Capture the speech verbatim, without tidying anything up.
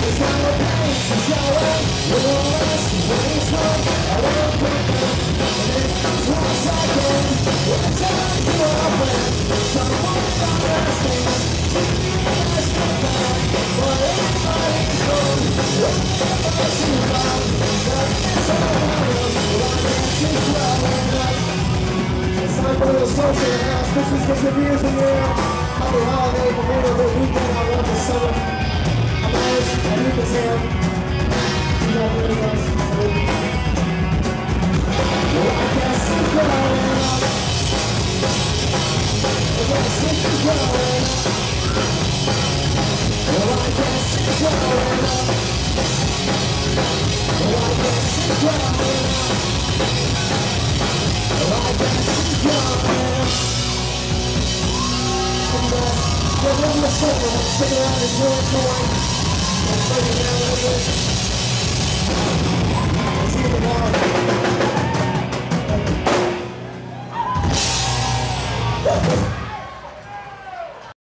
Christmas gets a years a year. Happy holiday, Memorial Day weekend. I want the summer. I'm Irish, I need this here. You got really nice. Well, I guess I'm growing up. I guess I'm growing up. Well, I guess I'm growing up. Well, I guess I'm growing up. Well, I guess I'm growing up. We're in the summer, I'm sitting around enjoying joy. I'm fighting down a little bit. I'll see you tomorrow.